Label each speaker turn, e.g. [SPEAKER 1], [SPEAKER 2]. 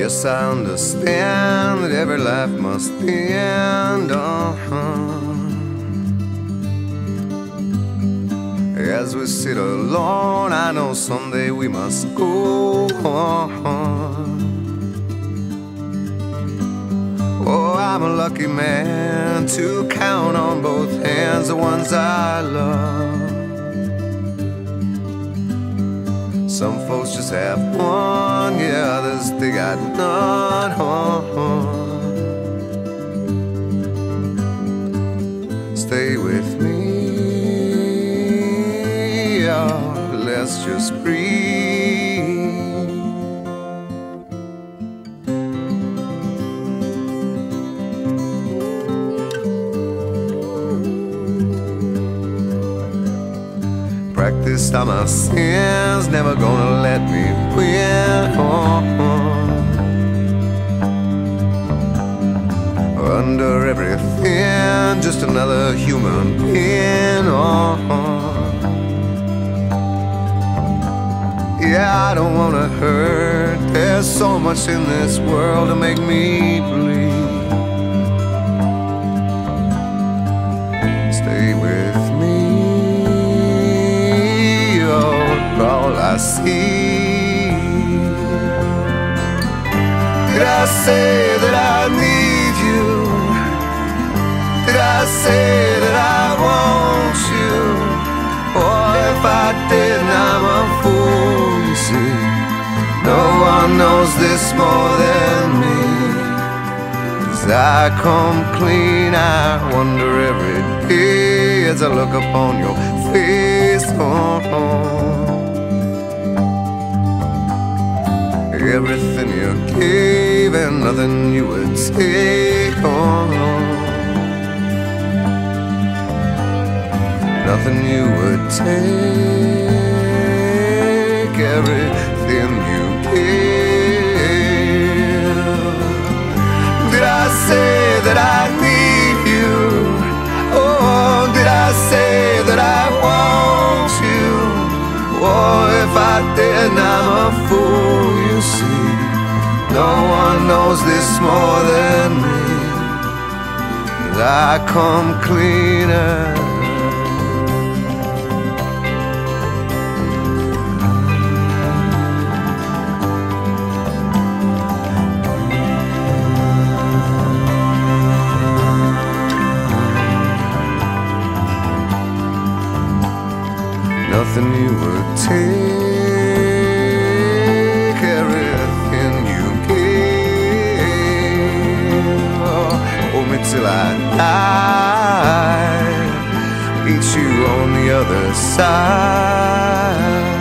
[SPEAKER 1] Yes, I understand that every life must end. As we sit alone, I know someday we must go on. Oh, I'm a lucky man to count on both hands the ones I love. Some folks just have one, yeah, others they got none. Stay with me, oh, let's just breathe. Practiced on my sins, never gonna let me win. Under everything, just another human being. Yeah, I don't wanna hurt. There's so much in this world to make me bleed. Stay with me, all I see. Did I say that I need you? Did I say that I want you? Or if I didn't, I'm a fool, you see. No one knows this more than me. As I come clean, I wonder every day as I look upon your face. Everything you gave and nothing you would take on. Nothing you would take. Everything you gave. Did I say that I need you? Oh, did I say that I want you? Oh, if I didn't, I'm a fool, you see. No one knows this more than me. As I come cleaner. Nothing you would take, everything you gave. Oh, hold me till I die, meet you on the other side.